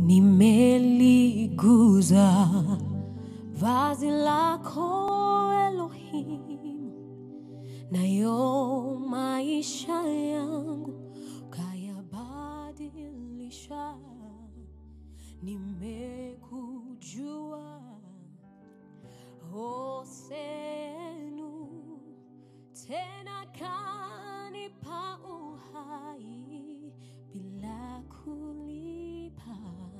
nimeliguza vazi lako Elohim, nayo maisha yangu kayabadilisha. Nimekujua Hosenu, tena kanipa uhai bila kulipa.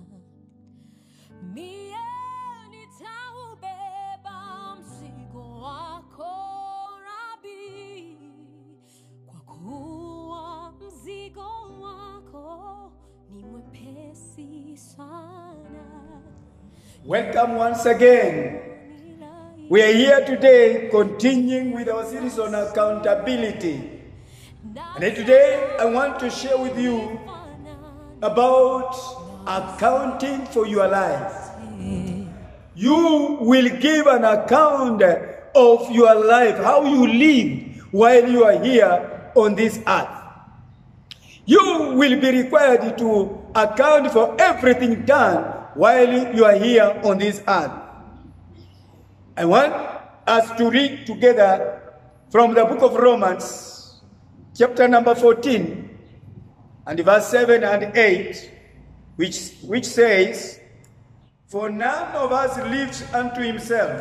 Mie nitaubeba mzigo wako Rabi, kwa kuwa mzigo wako ni mwepesi sana. Welcome once again. We are here today continuing with our series on accountability. And today I want to share with you about accounting for your life. You will give an account of your life, how you live while you are here on this earth. You will be required to account for everything done while you are here on this earth. I want us to read together from the book of Romans, chapter number 14, and verse 7 and 8, which says, "For none of us lives unto himself."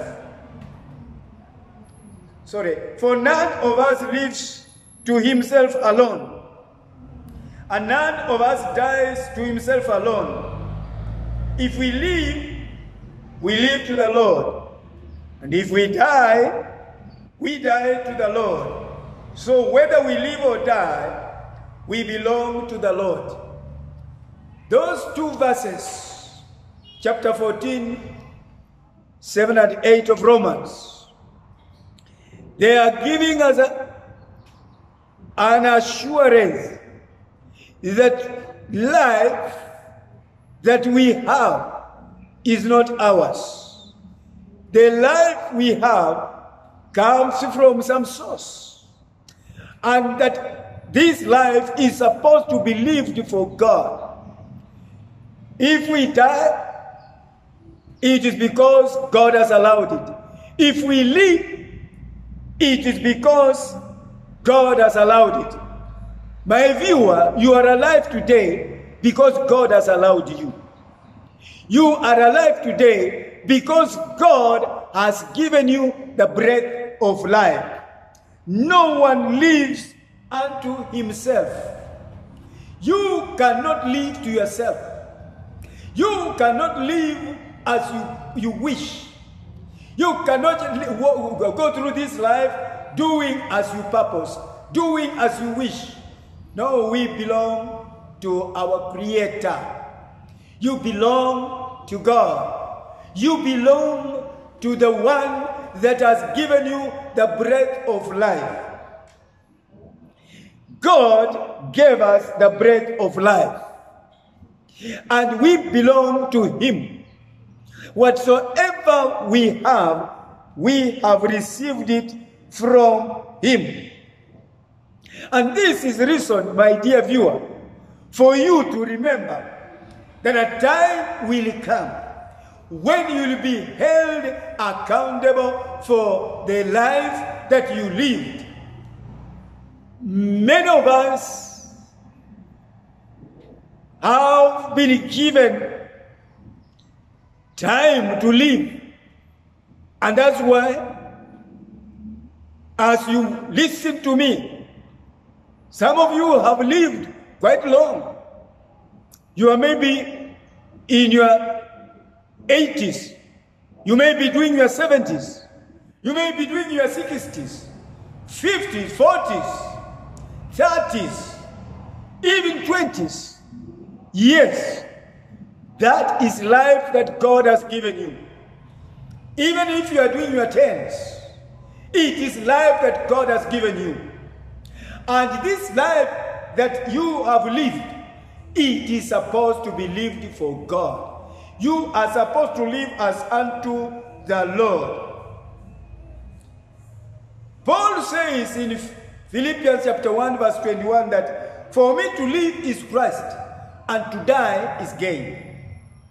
For none of us lives to himself alone, and none of us dies to himself alone. If we live to the Lord. And if we die to the Lord. So whether we live or die, we belong to the Lord. Those two verses, chapter 14, 7 and 8 of Romans, they are giving us an assurance that life that we have is not ours. The life we have comes from some source. And that this life is supposed to be lived for God. If we die, it is because God has allowed it. If we live, it is because God has allowed it. My viewer, you are alive today because God has allowed you. You are alive today because God has given you the breath of life. No one lives unto himself. You cannot live to yourself. You cannot live as you wish. You cannot go through this life doing as you purpose, doing as you wish. No, we belong to our Creator. You belong to God. You belong to the one that has given you the breath of life. God gave us the breath of life. And we belong to him. Whatsoever we have received it from him. And this is the reason, my dear viewer, for you to remember that a time will come when you will be held accountable for the life that you lived. Many of us have been given time to live. And that's why, as you listen to me, some of you have lived quite long. You are maybe in your 80s. You may be doing your 70s. You may be doing your 60s, 50s, 40s, 30s, even 20s. Yes, that is life that God has given you. Even if you are doing your 10s, it is life that God has given you. And this life that you have lived, it is supposed to be lived for God. You are supposed to live as unto the Lord. Paul says in Philippians chapter 1 verse 21 that for me to live is Christ and to die is gain.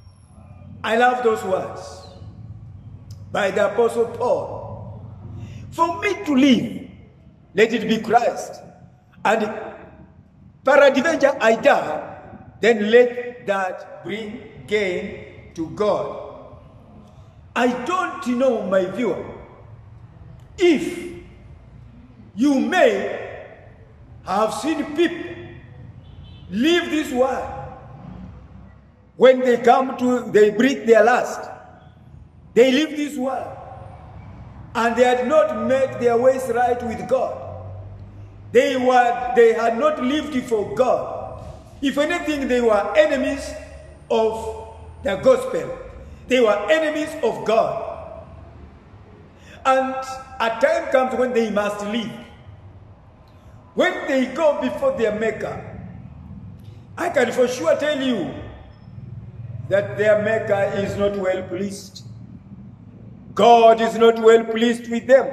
I love those words by the Apostle Paul. For me to live, let it be Christ. And peradventure I die, then let that bring gain to God. I don't know, my viewer, if you may have seen people leave this world when they breathe their last. They leave this world and they had not made their ways right with God. They had not lived for God. If anything, they were enemies of the gospel. They were enemies of God. And a time comes when they must leave. When they go before their Maker, I can for sure tell you that their Maker is not well pleased. God is not well pleased with them.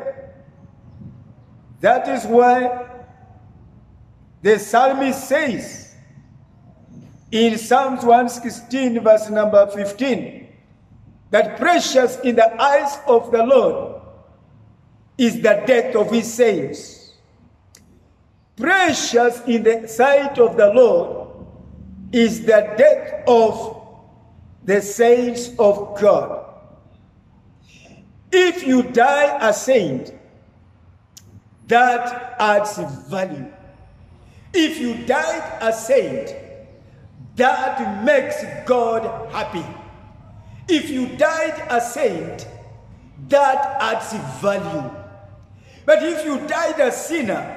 That is why the psalmist says in Psalms 116 verse number 15 that precious in the eyes of the Lord is the death of his saints. Precious in the sight of the Lord is the death of the saints of God. If you die a saint, that adds value. If you died a saint, that makes God happy. If you died a saint, that adds value. But if you died a sinner,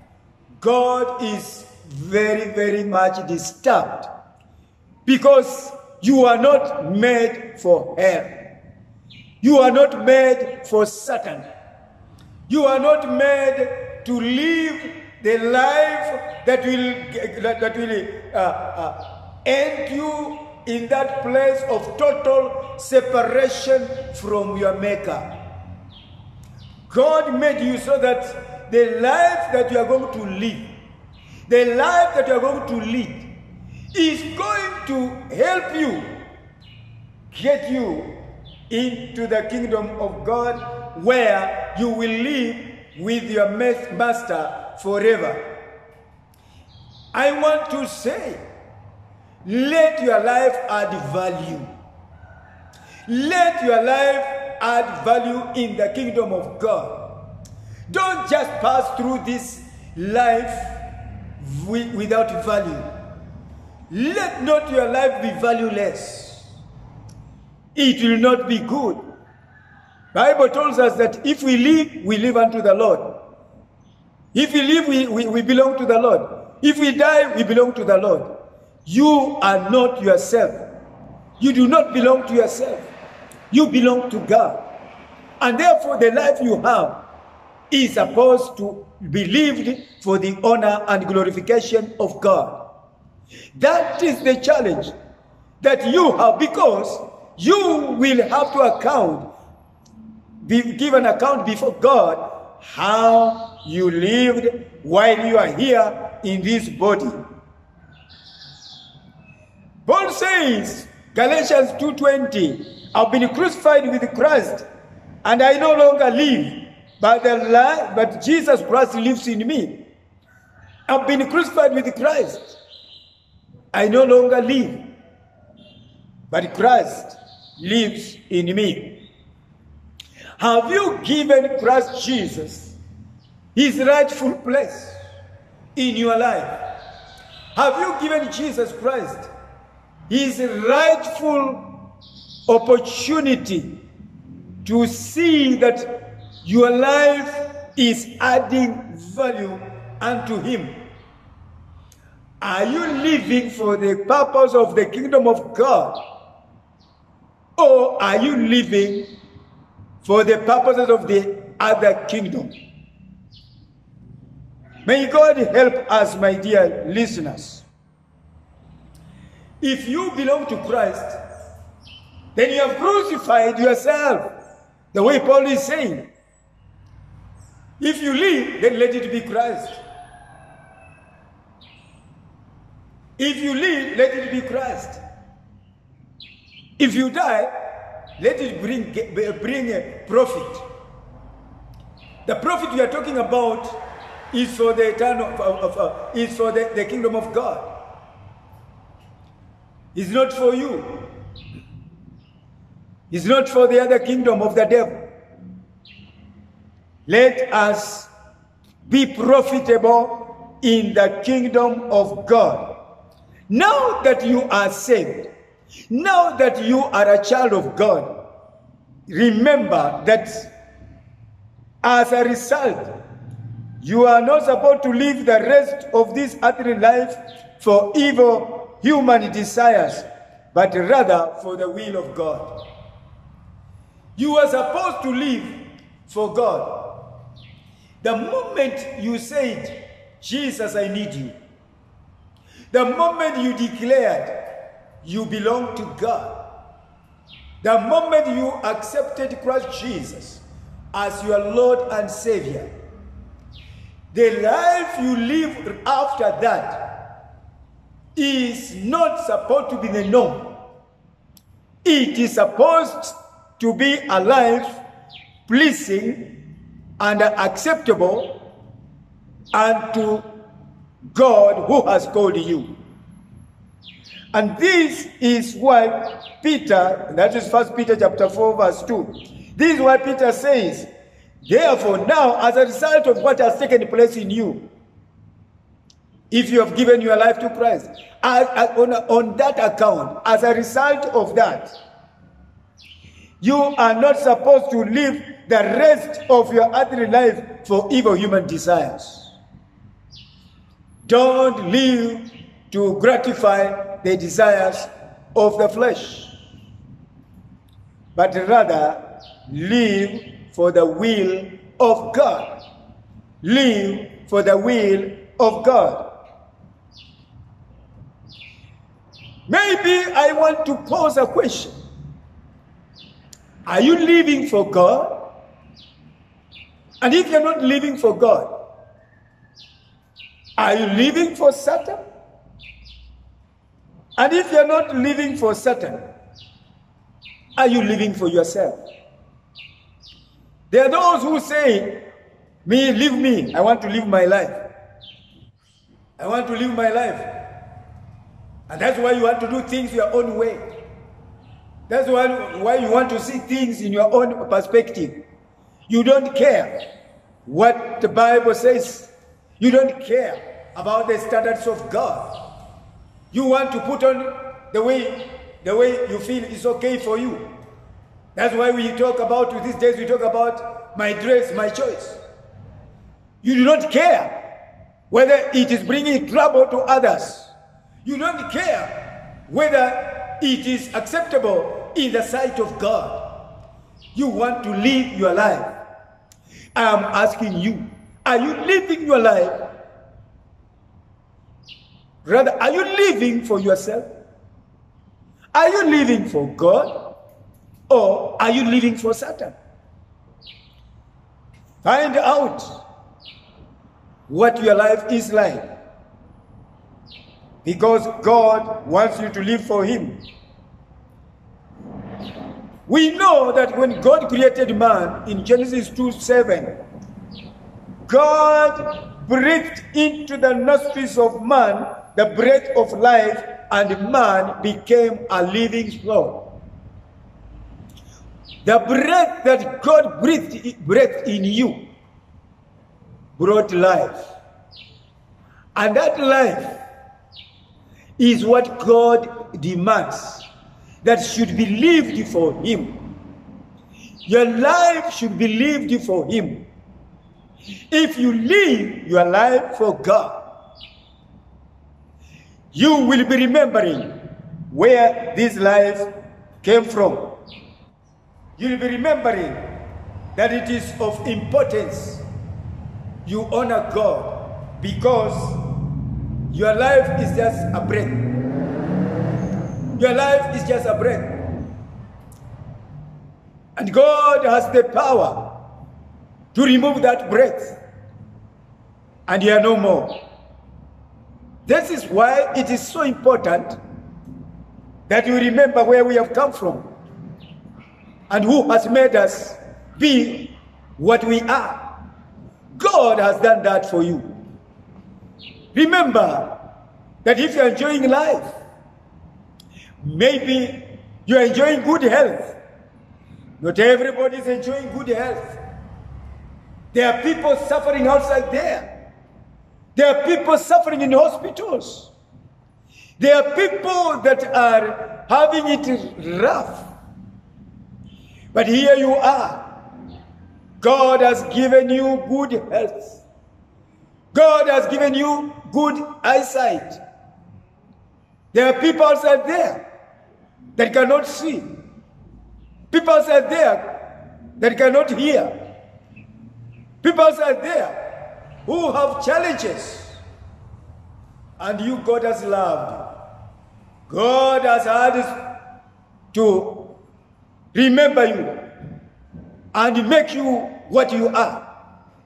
God is very, very much disturbed because you are not made for hell. You are not made for Satan. You are not made to live the life that will end you in that place of total separation from your Maker. God made you so that the life that you are going to live, the life that you are going to lead, is going to help you get you into the kingdom of God, where you will live with your master forever. I want to say, let your life add value. Let your life add value in the kingdom of God. Don't just pass through this life without value. Let not your life be valueless. It will not be good. Bible tells us that if we live, we live unto the Lord. If we live, we belong to the Lord. If we die, we belong to the Lord. You are not yourself. You do not belong to yourself. You belong to God. And therefore, the life you have is supposed to be lived for the honor and glorification of God. That is the challenge that you have, because you will have to give an account before God how you lived while you are here in this body. Paul says, Galatians 2:20, I've been crucified with Christ, and I no longer live, but Jesus Christ lives in me. I've been crucified with Christ. I no longer live, but Christ lives in me. Have you given Christ Jesus his rightful place in your life? Have you given Jesus Christ his rightful opportunity to see that your life is adding value unto him? Are you living for the purpose of the kingdom of God? Or are you living for the purposes of the other kingdom? May God help us, my dear listeners. If you belong to Christ, then you have crucified yourself, the way Paul is saying. If you live, then let it be Christ. If you live, let it be Christ. If you die, let it bring a profit. The profit we are talking about is for the eternal, is for the kingdom of God. It's not for you. It's not for the other kingdom of the devil. Let us be profitable in the kingdom of God. Now that you are saved, now that you are a child of God, remember that as a result, you are not supposed to live the rest of this earthly life for evil human desires, but rather for the will of God. You are supposed to live for God. The moment you said, Jesus, I need you, the moment you declared you belong to God, the moment you accepted Christ Jesus as your Lord and Savior, the life you live after that is not supposed to be the norm. It is supposed to be a life pleasing and acceptable unto God who has called you. And this is why Peter, that is 1 Peter chapter 4 verse 2, this is why Peter says, therefore now as a result of what has taken place in you, if you have given your life to Christ, on that account, as a result of that, you are not supposed to live the rest of your earthly life for evil human desires. Don't live to gratify the desires of the flesh, but rather live for the will of God. Live for the will of God. Maybe I want to pose a question. Are you living for God? And if you're not living for God, are you living for Satan? And if you're not living for Satan, are you living for yourself? There are those who say, leave me, I want to live my life. I want to live my life. And that's why you want to do things your own way. That's why you want to see things in your own perspective. You don't care what the Bible says. You don't care about the standards of God. You want to put on the way you feel is okay for you. That's why we talk about, these days we talk about my dress, my choice. You do not care whether it is bringing trouble to others. You don't care whether it is acceptable in the sight of God. You want to live your life. I am asking you, are you living your life? Rather, are you living for yourself? Are you living for God? Or are you living for Satan? Find out what your life is like. Because God wants you to live for Him. We know that when God created man in Genesis 2:7, God breathed into the nostrils of man the breath of life, and man became a living soul. The breath that God breathed in you brought life. And that life is what God demands that should be lived for Him. Your life should be lived for Him. If you live your life for God, you will be remembering where this life came from. You will be remembering that it is of importance you honor God, because your life is just a breath. Your life is just a breath. And God has the power to remove that breath, and you are no more. This is why it is so important that we remember where we have come from and who has made us be what we are. God has done that for you. Remember that if you're enjoying life, maybe you're enjoying good health. Not everybody is enjoying good health. There are people suffering outside there. There are people suffering in hospitals. There are people that are having it rough. But here you are. God has given you good health. God has given you good eyesight. There are people outside there that cannot see. People outside there that cannot hear. People outside there who have challenges. And you, God has loved you. God has had to remember you and make you what you are.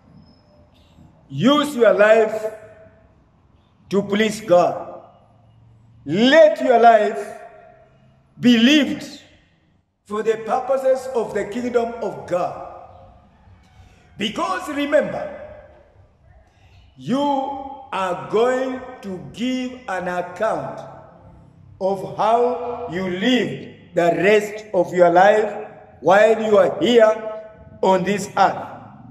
Use your life to please God. Let your life be lived for the purposes of the kingdom of God. Because remember, you are going to give an account of how you lived the rest of your life while you are here on this earth.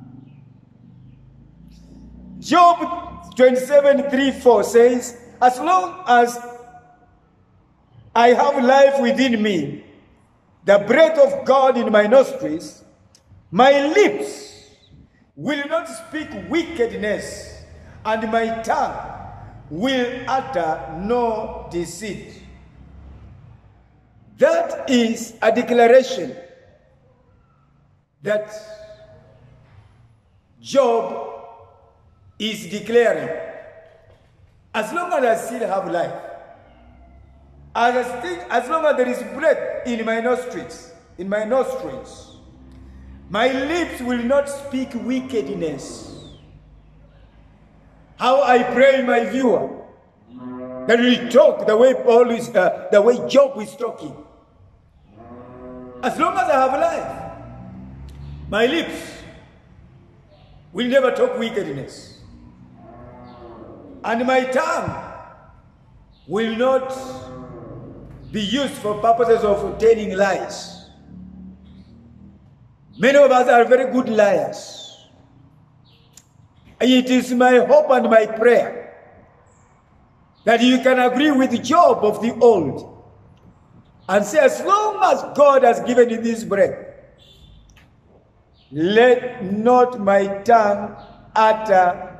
Job 27:3-4 says, as long as I have life within me, the breath of God in my nostrils, my lips will not speak wickedness, and my tongue will utter no deceit. That is a declaration that Job is declaring. As long as I still have life, as long as there is breath in my nostrils, my lips will not speak wickedness. How I pray, my viewer, that we talk the way the way Job is talking. As long as I have life, my lips will never talk wickedness, and my tongue will not be used for purposes of telling lies. Many of us are very good liars. It is my hope and my prayer that you can agree with Job of the old and say, as long as God has given you this breath, let not my tongue utter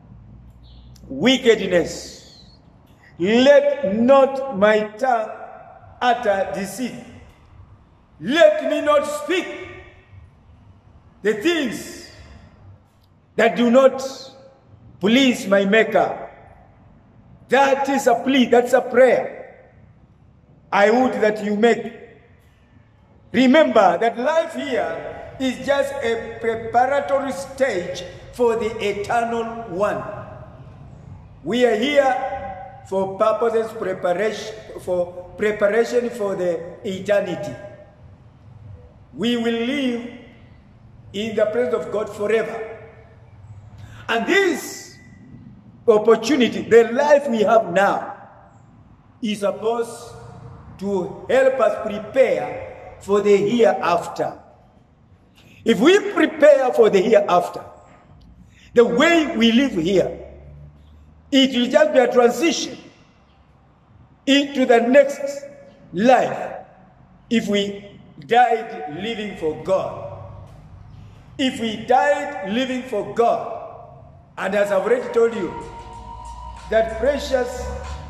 wickedness. Let not my tongue utter deceit. Let me not speak the things that do not please my Maker. That is a plea, that's a prayer I would that you make. Remember that life here is just a preparatory stage for the eternal one. We are here for purposes preparation for the eternity. We will live in the presence of God forever. And this opportunity, the life we have now, is supposed to help us prepare for the hereafter. If we prepare for the hereafter, the way we live here, it will just be a transition into the next life if we died living for God. If we died living for God, and as I've already told you, that precious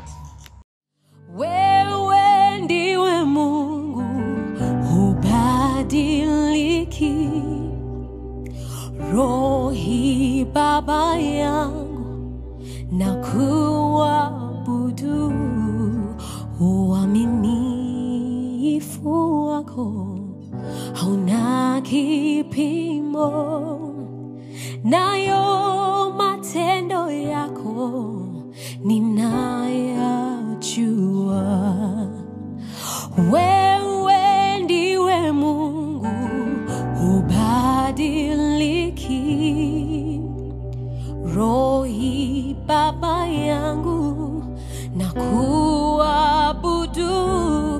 wewe ndiwe Mungu hubadiliki, Rohi Baba yangu na kuabudu, uaminifu wako hauna kipimo, nayo matendo yako ninayajua. Baba yangu na kuabudu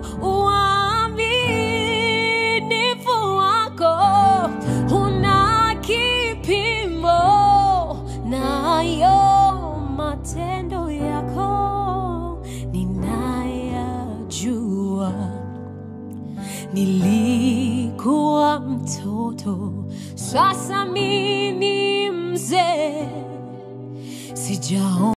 uaminifu wako huna kipimo, nayo matendo yako ninayajua. Nilikuwa mtoto, sasa mimi ni mzee, sijaona